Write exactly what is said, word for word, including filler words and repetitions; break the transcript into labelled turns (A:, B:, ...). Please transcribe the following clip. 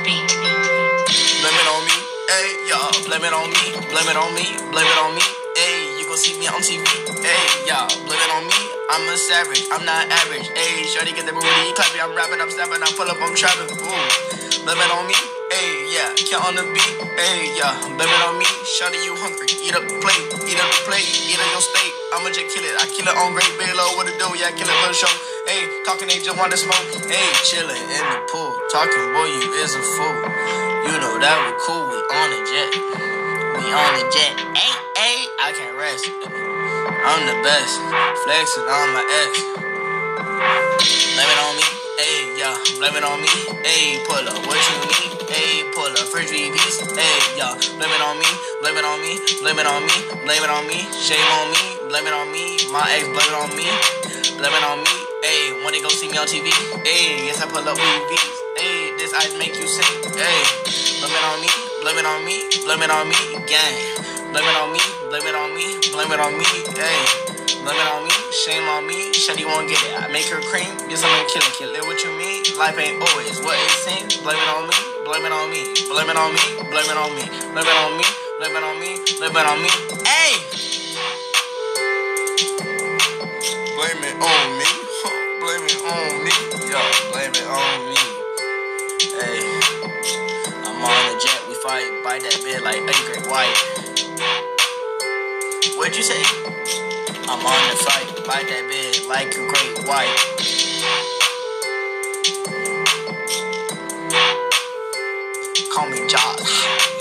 A: beat.
B: Blame it on me, hey, y'all. Blame it on me, blame it on me, blame it on me, hey. You gon' see me on T V, hey, y'all. Blame it on me, I'm a savage, I'm not average, hey. Shorty get the booty clapping, I'm rapping, I'm snapping, I'm full up, I'm trapping, ooh. Blame it on me, hey, yeah. Count on the beat, hey, yeah. Blame it on me, shorty, you hungry. Eat up the plate, eat up the plate, eat up your steak. I'ma just kill it, I kill it on great Balo, what it do, yeah, kill it for the show. Hey, talking, they just wanna smoke. Hey, chillin' in the pool. Talking, boy, you is a fool. You know that we cool, we on the jet. We on the jet. Hey, hey, I can't rest. I'm the best. Flexing on my ex. Blame it on me. Hey, yeah, blame it on me. Hey, pull up, what you need? Hey, pull up, first V Vs. Hey, yeah, blame it on me. Blame it on me. Blame it on me. Blame it on me. Shame on me. Blame it on me. My ex, blame it on me. Blame it on me. Hey, when they go see me on T V, hey, yes, I pull up V Vs. Hey, this I make you sing. Hey, blame it on me, blame it on me, blame it on me, gang. Blame it on me, blame it on me, blame it on me, hey. Blame it on me, shame on me, Shady won't get it. I make her cream, get something kill it, kill it. What you mean? Life ain't always what it seems. Blame it on me, blame it on me, blame it on me, blame it on me, blame it on me, blame it on me, blame it on me, hey. Blame it on me. Blame it on me, yo, blame it on me. Hey, I'm on the jet, we fight, bite that bit like a great white. What'd you say? I'm on the fight, bite that bit like a great white. Call me Josh.